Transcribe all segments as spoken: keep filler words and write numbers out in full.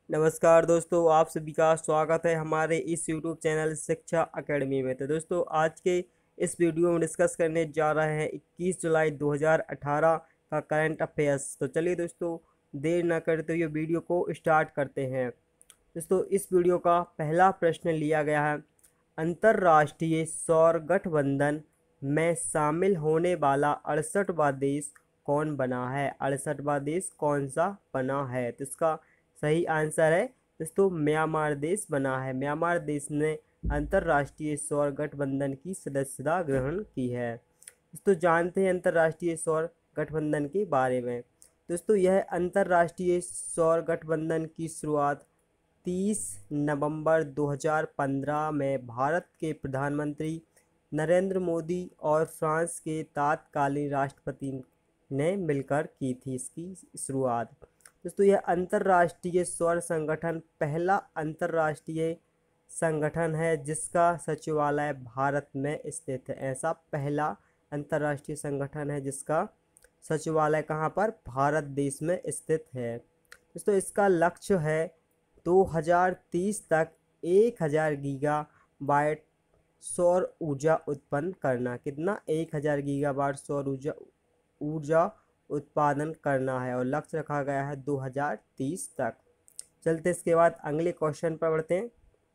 नमस्कार दोस्तों, आप सभी का स्वागत है हमारे इस यूट्यूब चैनल शिक्षा अकेडमी में। तो दोस्तों, आज के इस वीडियो में डिस्कस करने जा रहे हैं इक्कीस जुलाई दो हज़ार अठारह का करंट अफेयर्स। तो चलिए दोस्तों, देर न करते हुए वीडियो को स्टार्ट करते हैं। दोस्तों, इस वीडियो का पहला प्रश्न लिया गया है, अंतर्राष्ट्रीय सौर गठबंधन में शामिल होने वाला अड़सठवां देश कौन बना है? अड़सठवां देश कौन सा बना है? तो इसका सही आंसर है दोस्तों, म्यांमार देश बना है। म्यांमार देश ने अंतर्राष्ट्रीय सौर गठबंधन की सदस्यता ग्रहण की है। दोस्तों, जानते हैं अंतर्राष्ट्रीय सौर गठबंधन के बारे में। दोस्तों, यह अंतर्राष्ट्रीय सौर गठबंधन की शुरुआत तीस नवंबर दो हज़ार पंद्रह में भारत के प्रधानमंत्री नरेंद्र मोदी और फ्रांस के तत्कालीन राष्ट्रपति ने मिलकर की थी। इसकी शुरुआत दोस्तों, यह अंतर्राष्ट्रीय सौर संगठन पहला अंतर्राष्ट्रीय संगठन है जिसका सचिवालय भारत में स्थित है। ऐसा पहला अंतर्राष्ट्रीय संगठन है जिसका सचिवालय कहाँ पर? भारत देश में स्थित है। दोस्तों, इसका लक्ष्य है दो हज़ार तीस तक एक हज़ार गीगावाट सौर ऊर्जा उत्पन्न करना। कितना? एक हज़ार गीगावाट सौर ऊर्जा ऊर्जा उत्पादन करना है और लक्ष्य रखा गया है दो हज़ार तीस तक। चलते इसके बाद अगले क्वेश्चन पर बढ़ते हैं।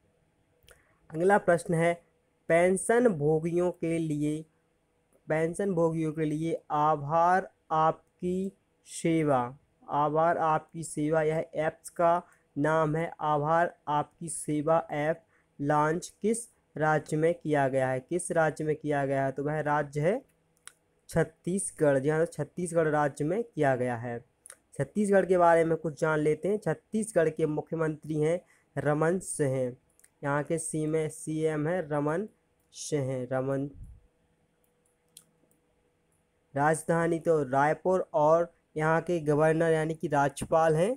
अगला प्रश्न है, पेंशन भोगियों के लिए पेंशन भोगियों के लिए आभार आपकी सेवा आभार आपकी सेवा यह ऐप्स का नाम है। आभार आपकी सेवा ऐप लॉन्च किस राज्य में किया गया है? किस राज्य में किया गया है? तो वह राज्य है छत्तीसगढ़। जी हाँ, छत्तीसगढ़ राज्य में किया गया है। छत्तीसगढ़ के बारे में कुछ जान लेते हैं। छत्तीसगढ़ के मुख्यमंत्री हैं रमन सिंह। यहाँ के सी में सी एम है रमन सिंह रमन राजधानी तो रायपुर और यहाँ के गवर्नर यानी कि राज्यपाल हैं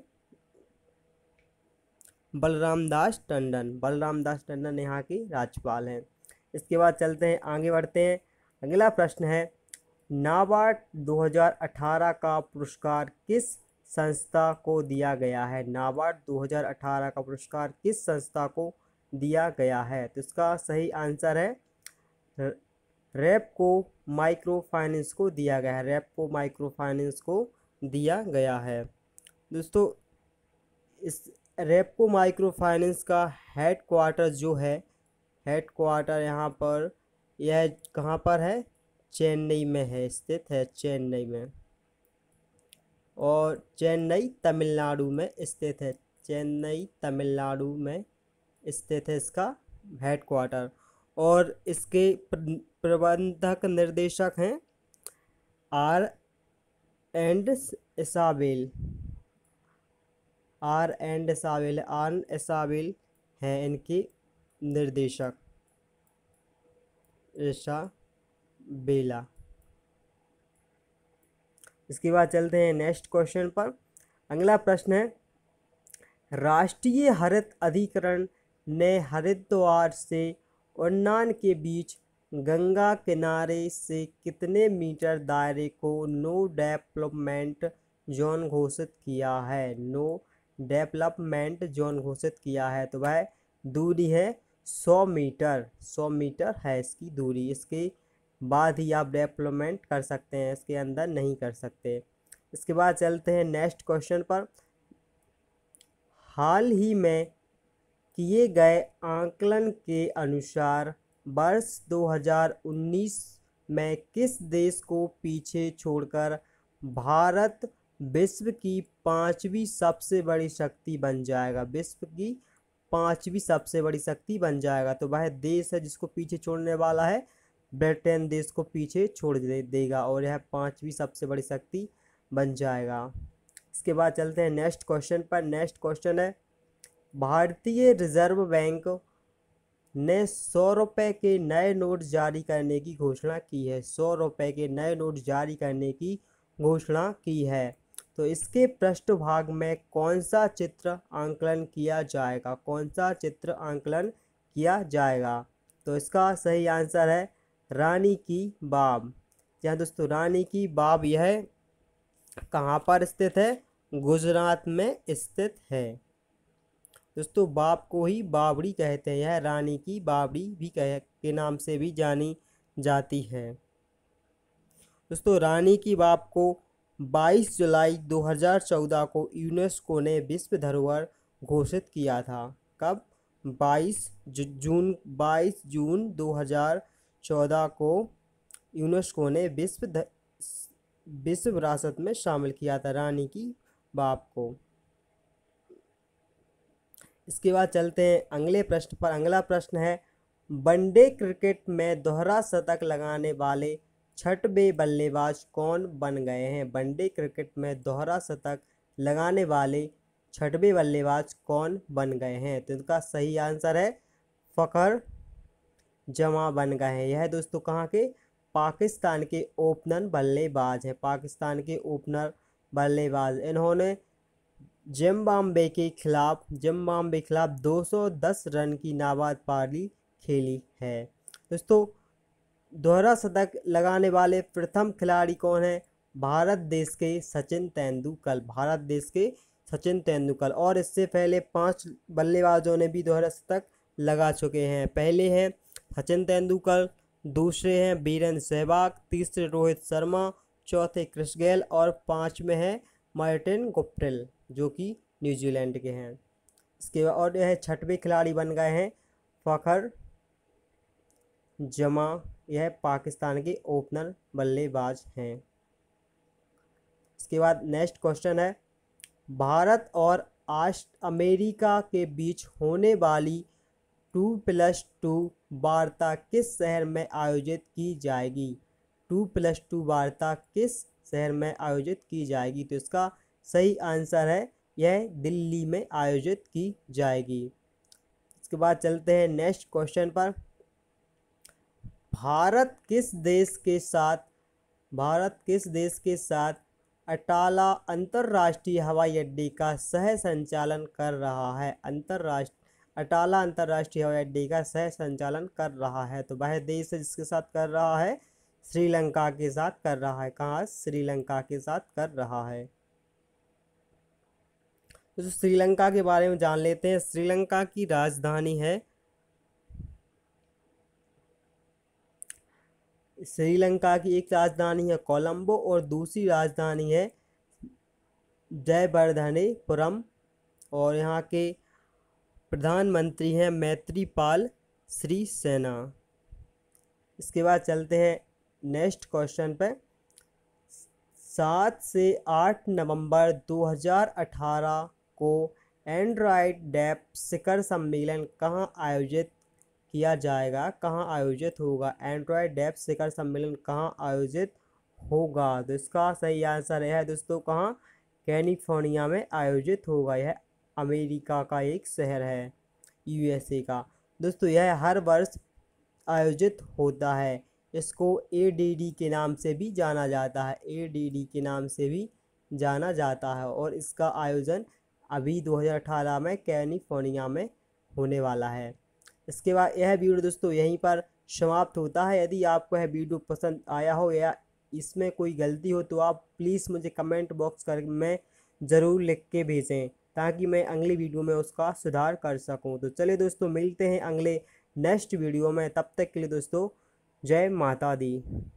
बलराम दास टंडन। बलराम दास टंडन यहाँ के राज्यपाल हैं। इसके बाद चलते हैं, आगे बढ़ते हैं। अगला प्रश्न है, नाबार्ड दो हज़ार अठारह का पुरस्कार किस संस्था को दिया गया है? नाबार्ड दो हज़ार अठारह का पुरस्कार किस संस्था को दिया गया है? तो इसका सही आंसर है रेपको माइक्रो फाइनेंस को दिया गया है। रेपको माइक्रो फाइनेंस को दिया गया है। दोस्तों, इस रेपको माइक्रो फाइनेंस का हेड क्वार्टर जो है हेड क्वार्टर यहाँ पर यह कहाँ पर है? चेन्नई में है, स्थित है चेन्नई में, और चेन्नई तमिलनाडु में स्थित है। चेन्नई तमिलनाडु में स्थित है इसका हेड क्वार्टर। और इसके प्रबंधक निर्देशक हैं R and Isabel R and Isabel R Isabel हैं इनके निर्देशक, ईसा बेला। इसके बाद चलते हैं नेक्स्ट क्वेश्चन पर। अगला प्रश्न है, राष्ट्रीय हरित अधिकरण ने हरिद्वार से उन्नाव के बीच गंगा किनारे से कितने मीटर दायरे को नो डेवलपमेंट जोन घोषित किया है? नो डेवलपमेंट जोन घोषित किया है। तो वह दूरी है सौ मीटर। सौ मीटर है इसकी दूरी। इसके बाद ही आप डेवलपमेंट कर सकते हैं, इसके अंदर नहीं कर सकते। इसके बाद चलते हैं नेक्स्ट क्वेश्चन पर। हाल ही में किए गए आकलन के अनुसार वर्ष दो हज़ार उन्नीस में किस देश को पीछे छोड़कर भारत विश्व की पांचवी सबसे बड़ी शक्ति बन जाएगा? विश्व की पांचवी सबसे बड़ी शक्ति बन जाएगा। तो वह देश है जिसको पीछे छोड़ने वाला है ब्रिटेन देश को पीछे छोड़ दे देगा और यह पांचवी सबसे बड़ी शक्ति बन जाएगा। इसके बाद चलते हैं नेक्स्ट क्वेश्चन पर। नेक्स्ट क्वेश्चन है, भारतीय रिजर्व बैंक ने सौ रुपये के नए नोट जारी करने की घोषणा की है। सौ रुपये के नए नोट जारी करने की घोषणा की है। तो इसके पृष्ठभाग में कौन सा चित्र आंकलन किया जाएगा? कौन सा चित्र आंकलन किया जाएगा? तो इसका सही आंसर है रानी की बाब। जहाँ दोस्तों रानी की बाब यह कहाँ पर स्थित है? गुजरात में स्थित है। दोस्तों बाप को ही बावड़ी कहते हैं, यह रानी की बावड़ी भी कह के नाम से भी जानी जाती है। दोस्तों रानी की बाप को बाईस जुलाई दो हज़ार चौदह को यूनेस्को ने विश्व धरोहर घोषित किया था। कब? बाईस जून बाईस जून दो हज़ार चौदह को यूनेस्को ने विश्व विश्व विरासत में शामिल किया था रानी की बाप को। इसके बाद चलते हैं अगले प्रश्न पर। अगला प्रश्न है, वनडे क्रिकेट में दोहरा शतक लगाने वाले छठवें बल्लेबाज कौन बन गए हैं? वनडे क्रिकेट में दोहरा शतक लगाने वाले छठवें बल्लेबाज कौन बन गए हैं? तो इनका सही आंसर है फ़खर जमा बन गए हैं। यह दोस्तों कहाँ के? पाकिस्तान के ओपनर बल्लेबाज हैं, पाकिस्तान के ओपनर बल्लेबाज। इन्होंने जिम्बाब्वे के खिलाफ जिम्बाब्वे के खिलाफ दो सौ दस रन की नाबाद पारी खेली है। दोस्तों दोहरा शतक लगाने वाले प्रथम खिलाड़ी कौन है? भारत देश के सचिन तेंदुलकर, भारत देश के सचिन तेंदुलकर। और इससे पहले पांच बल्लेबाजों ने भी दोहरा शतक लगा चुके हैं। पहले हैं सचिन तेंदुलकर, दूसरे हैं वीरेंद्र सहवाग, तीसरे रोहित शर्मा, चौथे क्रिस गेल और पाँचवें हैं मार्टिन गुप्टिल जो कि न्यूजीलैंड के हैं। इसके बाद और यह छठवें खिलाड़ी बन गए हैं फ़खर जमा, यह पाकिस्तान के ओपनर बल्लेबाज हैं। इसके बाद नेक्स्ट क्वेश्चन है, भारत और अमेरिका के बीच होने वाली टू प्लस टू वार्ता किस शहर में आयोजित की जाएगी? टू प्लस टू वार्ता किस शहर में आयोजित की जाएगी? तो इसका सही आंसर है यह दिल्ली में आयोजित की जाएगी। इसके बाद चलते हैं नेक्स्ट क्वेश्चन पर। भारत किस देश के साथ भारत किस देश के साथ अटाला अंतर्राष्ट्रीय हवाई अड्डे का सह संचालन कर रहा है? अंतर्राष्ट्रीय अटाला अंतर्राष्ट्रीय हवाई अड्डे का सह संचालन कर रहा है। तो वह देश है जिसके साथ कर रहा है? श्रीलंका के साथ कर रहा है। कहाँ? श्रीलंका के साथ कर रहा है। तो श्रीलंका के बारे में जान लेते हैं। श्रीलंका की राजधानी है श्रीलंका की एक राजधानी है कोलंबो और दूसरी राजधानी है जयवर्धनेपुरम और यहाँ के प्रधानमंत्री हैं मैत्रीपाल सिरिसेना। इसके बाद चलते हैं नेक्स्ट क्वेश्चन पे। सात से आठ नवंबर दो हज़ार अठारह को एंड्रॉयड डेव शिखर सम्मेलन कहाँ आयोजित किया जाएगा? कहाँ आयोजित होगा? एंड्रॉयड डेव शिखर सम्मेलन कहाँ आयोजित होगा? तो इसका सही आंसर है दोस्तों कहाँ? कैलिफोर्निया में आयोजित होगा। यह अमेरिका का एक शहर है, यूएसए का। दोस्तों यह हर वर्ष आयोजित होता है। इसको ए डी डी के नाम से भी जाना जाता है, ए डी डी के नाम से भी जाना जाता है। और इसका आयोजन अभी दो हज़ार अठारह में कैलिफोर्निया में होने वाला है। इसके बाद यह वीडियो दोस्तों यहीं पर समाप्त होता है। यदि आपको यह वीडियो पसंद आया हो या इसमें कोई गलती हो तो आप प्लीज़ मुझे कमेंट बॉक्स कर में ज़रूर लिख के भेजें ताकि मैं अगली वीडियो में उसका सुधार कर सकूं। तो चलिए दोस्तों मिलते हैं अगले नेक्स्ट वीडियो में। तब तक के लिए दोस्तों जय माता दी।